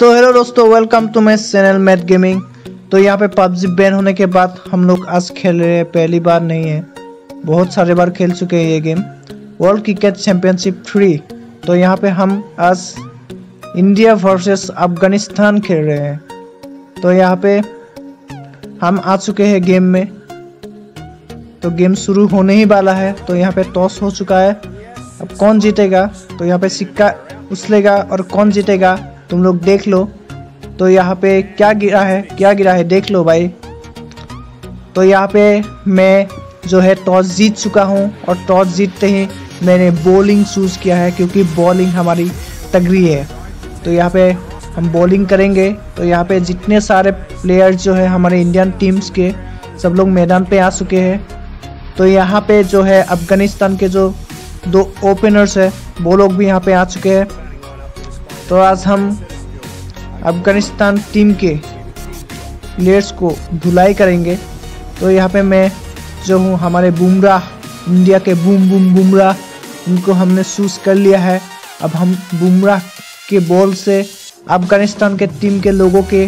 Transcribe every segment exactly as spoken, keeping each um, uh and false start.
तो हेलो दोस्तों, welcome to my channel math gaming. तो यहाँ पे पबजी बैन होने के बाद हम लोग आज खेल रहे हैं। पहली बार नहीं है, बहुत सारे बार खेल चुके हैं ये game, world cricket championship three. तो यहाँ पे हम आज इंडिया वर्सेस अफगानिस्तान खेल रहे हैं। तो यहाँ पे हम आ चुके हैं गेम में। तो गेम शुरू होने ही वाला है। तो यहाँ पे टॉस हो चुका है। अब कौन जीतेगा, तो यहाँ पे सिक्का उछलेगा और कौन जीतेगा तुम लोग देख लो। तो यहाँ पे क्या गिरा है, क्या गिरा है देख लो भाई। तो यहाँ पे मैं जो है टॉस जीत चुका हूँ और टॉस जीतते ही मैंने बॉलिंग चूज़ किया है क्योंकि बॉलिंग हमारी तगड़ी है। तो यहाँ पे हम बॉलिंग करेंगे। तो यहाँ पे जितने सारे प्लेयर्स जो है हमारे इंडियन टीम्स के, सब लोग मैदान पे आ चुके हैं। तो यहाँ पे जो है अफगानिस्तान के जो दो ओपनर्स है वो लोग भी यहाँ पे आ चुके हैं। तो आज हम अफगानिस्तान टीम के प्लेयर्स को धुलाई करेंगे। तो यहाँ पे मैं जो हूँ हमारे बुमराह, इंडिया के बूम बूम बुमराह, उनको हमने चूज कर लिया है। अब हम बुमराह के बॉल से अफगानिस्तान के टीम के लोगों के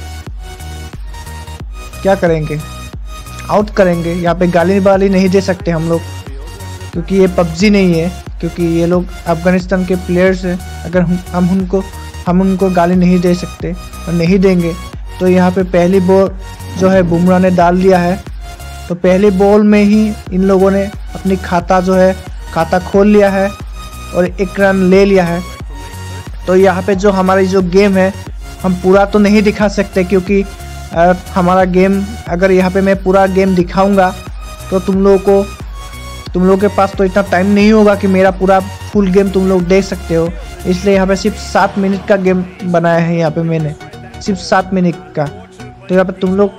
क्या करेंगे, आउट करेंगे। यहाँ पे गाली वाली नहीं दे सकते हम लोग क्योंकि ये पबजी नहीं है, क्योंकि ये लोग अफगानिस्तान के प्लेयर्स हैं। अगर हम हम उनको हम उनको गाली नहीं दे सकते और नहीं देंगे। तो यहाँ पे पहली बॉल जो है बुमराह ने डाल दिया है। तो पहली बॉल में ही इन लोगों ने अपनी खाता जो है खाता खोल लिया है और एक रन ले लिया है। तो यहाँ पे जो हमारी जो गेम है हम पूरा तो नहीं दिखा सकते क्योंकि आ, हमारा गेम, अगर यहाँ पे मैं पूरा गेम दिखाऊंगा तो तुम लोगों को तुम लोगों के पास तो इतना टाइम नहीं होगा कि मेरा पूरा फुल गेम तुम लोग देख सकते हो। इसलिए यहाँ पे सिर्फ सात मिनट का गेम बनाया है। यहाँ पे मैंने सिर्फ सात मिनट का। तो यहाँ पे तुम लोग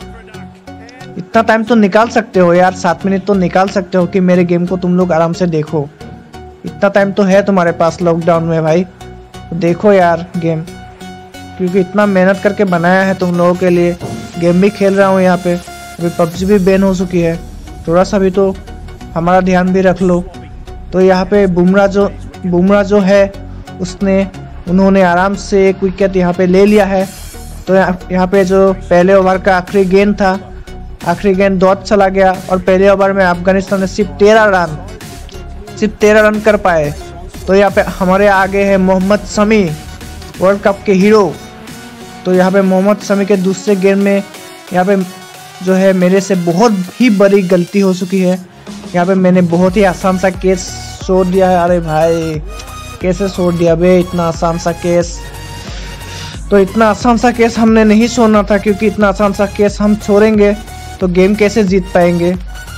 इतना टाइम तो निकाल सकते हो यार, सात मिनट तो निकाल सकते हो कि मेरे गेम को तुम लोग आराम से देखो। इतना टाइम तो है तुम्हारे पास लॉकडाउन में भाई, तो देखो यार गेम, क्योंकि इतना मेहनत करके बनाया है तुम लोगों के लिए। गेम भी खेल रहा हूँ यहाँ पे। अभी पबजी भी बैन हो चुकी है, थोड़ा सा भी तो हमारा ध्यान भी रख लो। तो यहाँ पे बुमराह जो बुमराह जो है उसने उन्होंने आराम से एक विकेट यहाँ पे ले लिया है। तो यहाँ पे जो पहले ओवर का आखिरी गेंद था, आखिरी गेंद डॉट चला गया और पहले ओवर में अफगानिस्तान ने सिर्फ तेरह रन सिर्फ तेरह रन कर पाए। तो यहाँ पे हमारे आगे है मोहम्मद शमी, वर्ल्ड कप के हीरो। तो यहाँ पे मोहम्मद शमी के दूसरे गेंद में यहाँ पे जो है मेरे से बहुत ही बड़ी गलती हो चुकी है। यहाँ पे मैंने बहुत ही आसान सा केस छोड़ दिया है। अरे भाई कैसे छोड़ दिया बे इतना आसान सा केस। तो इतना आसान सा केस हमने नहीं छोड़ना था, क्योंकि इतना आसान सा केस हम छोड़ेंगे तो गेम कैसे जीत पाएंगे।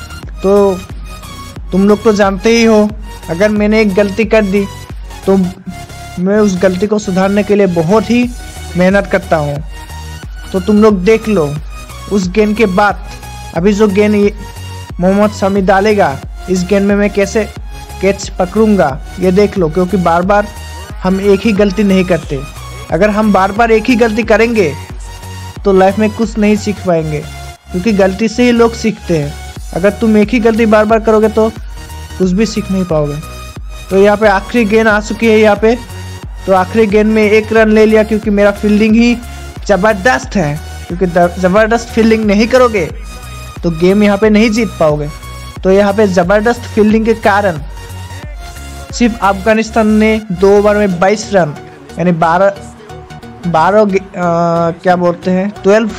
तो तुम लोग तो जानते ही हो, अगर मैंने एक गलती कर दी तो मैं उस गलती को सुधारने के लिए बहुत ही मेहनत करता हूँ। तो तुम लोग देख लो उस गेंद के बाद अभी जो गेंद मोहम्मद शमी डालेगा, इस गेंद में मैं कैसे कैच पकड़ूंगा ये देख लो। क्योंकि बार बार हम एक ही गलती नहीं करते। अगर हम बार बार एक ही गलती करेंगे तो लाइफ में कुछ नहीं सीख पाएंगे, क्योंकि गलती से ही लोग सीखते हैं। अगर तुम एक ही गलती बार बार करोगे तो कुछ भी सीख नहीं पाओगे। तो यहाँ पे आखिरी गेंद आ चुकी है यहाँ पे। तो आखिरी गेंद में एक रन ले लिया क्योंकि मेरा फील्डिंग ही ज़बरदस्त है। क्योंकि ज़बरदस्त फील्डिंग नहीं करोगे तो गेम यहाँ पे नहीं जीत पाओगे। तो यहाँ पे ज़बरदस्त फील्डिंग के कारण सिर्फ अफगानिस्तान ने दो ओवर में बाईस रन यानी बारह बारह क्या बोलते हैं ट्वेल्व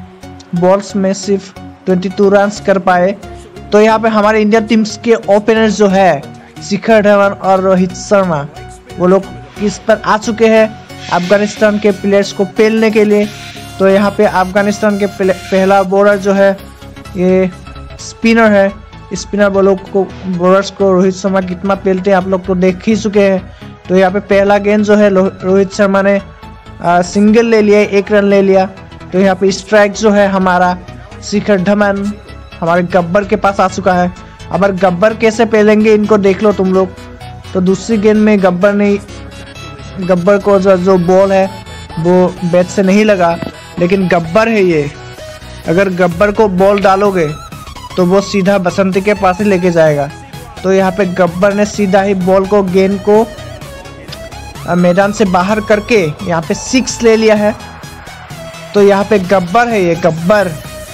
बॉल्स में सिर्फ बाईस रन कर पाए। तो यहाँ पे हमारे इंडिया टीम्स के ओपनर्स जो है शिखर धवन और रोहित शर्मा, वो लोग इस पर आ चुके हैं अफगानिस्तान के प्लेयर्स को पेलने के लिए। तो यहाँ पे अफगानिस्तान के पहला बॉलर जो है ये स्पिनर है। स्पिनर बॉलों को बॉलर्स को रोहित शर्मा कितना पेलते हैं आप लोग तो देख ही चुके हैं। तो यहाँ पे पहला गेंद जो है रोहित शर्मा ने आ, सिंगल ले लिया, एक रन ले लिया। तो यहाँ पे स्ट्राइक जो है हमारा शिखर धवन हमारे गब्बर के पास आ चुका है। अब गब्बर कैसे पेलेंगे इनको देख लो तुम लोग। तो दूसरी गेंद में गब्बर ने गब्बर को जो जो बॉल है वो बैट से नहीं लगा, लेकिन गब्बर है ये। अगर गब्बर को बॉल डालोगे तो वो सीधा बसंती के पास ही लेके जाएगा। तो यहाँ पे गब्बर ने सीधा ही बॉल को गेंद को मैदान से बाहर करके यहाँ पे सिक्स ले लिया है। तो यहाँ पे गब्बर है, ये गब्बर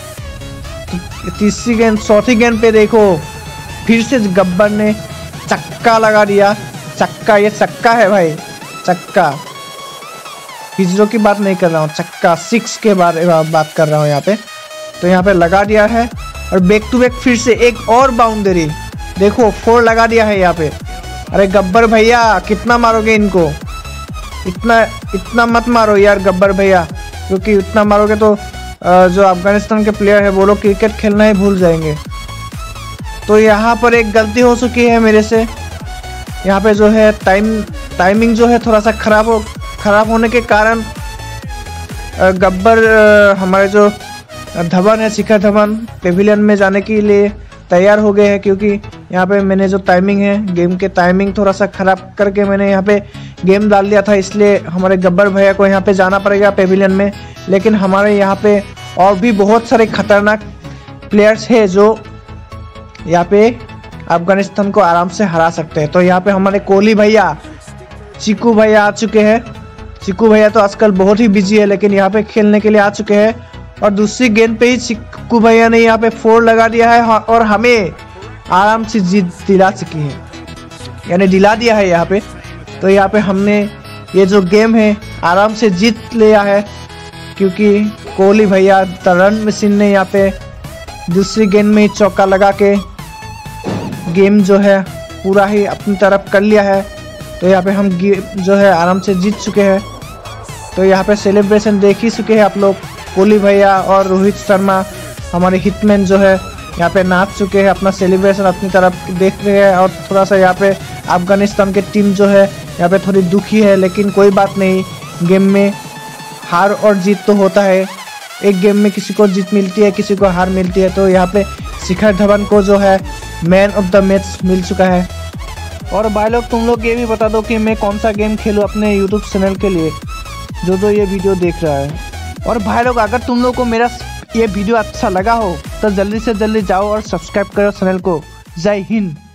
तीसरी गेंद चौथी गेंद पे देखो फिर से गब्बर ने चक्का लगा दिया। चक्का, ये चक्का है भाई, चक्का, हिजरों की बात नहीं कर रहा हूँ, चक्का सिक्स के बारे में बात कर रहा हूँ यहाँ पे। तो यहाँ पे लगा दिया है और बैक टू बैक फिर से एक और बाउंड्री, देखो फोर लगा दिया है यहाँ पे। अरे गब्बर भैया कितना मारोगे इनको, इतना इतना मत मारो यार गब्बर भैया, क्योंकि इतना मारोगे तो जो अफगानिस्तान के प्लेयर है वो लोग क्रिकेट खेलना ही भूल जाएंगे। तो यहाँ पर एक गलती हो चुकी है मेरे से, यहाँ पे जो है टाइम टाइमिंग जो है थोड़ा सा खराब हो खराब होने के कारण गब्बर हमारे जो धवन है, शिखर धवन पेविलियन में जाने के लिए तैयार हो गए हैं, क्योंकि यहाँ पे मैंने जो टाइमिंग है गेम के टाइमिंग थोड़ा सा खराब करके मैंने यहाँ पे गेम डाल दिया था, इसलिए हमारे गब्बर भैया को यहाँ पे जाना पड़ेगा पेविलियन में। लेकिन हमारे यहाँ पे और भी बहुत सारे खतरनाक प्लेयर्स हैं जो यहाँ पे अफगानिस्तान को आराम से हरा सकते हैं। तो यहाँ पे हमारे कोहली भैया, चिकू भैया आ चुके हैं। चिकू भैया तो आजकल बहुत ही बिजी है, लेकिन यहाँ पे खेलने के लिए आ चुके हैं और दूसरी गेंद पे ही चिकू भैया ने यहाँ पे फोर लगा दिया है और हमें आराम से जीत दिला चुकी है, यानी दिला दिया है यहाँ पे। तो यहाँ पे हमने ये जो गेम है आराम से जीत लिया है, क्योंकि कोहली भैया द रन मशीन ने यहाँ पे दूसरी गेंद में ही चौका लगा के गेम जो है पूरा ही अपनी तरफ कर लिया है। तो यहाँ पे हम जो है आराम से जीत चुके हैं। तो यहाँ पे सेलिब्रेशन देख ही चुके हैं आप लोग, कोहली भैया और रोहित शर्मा हमारे हिटमैन जो है यहाँ पे नाच चुके हैं, अपना सेलिब्रेशन अपनी तरफ देख रहे हैं। और थोड़ा सा यहाँ पे अफगानिस्तान की टीम जो है यहाँ पे थोड़ी दुखी है, लेकिन कोई बात नहीं, गेम में हार और जीत तो होता है, एक गेम में किसी को जीत मिलती है किसी को हार मिलती है। तो यहाँ पे शिखर धवन को जो है मैन ऑफ द मैच मिल चुका है। और भाई लोग तुम लोग ये भी बता दो कि मैं कौन सा गेम खेलूँ अपने यूट्यूब चैनल के लिए, जो जो ये वीडियो देख रहा है। और भाई लोग अगर तुम लोग को मेरा ये वीडियो अच्छा लगा हो तो जल्दी से जल्दी जाओ और सब्सक्राइब करो चैनल को। जय हिंद।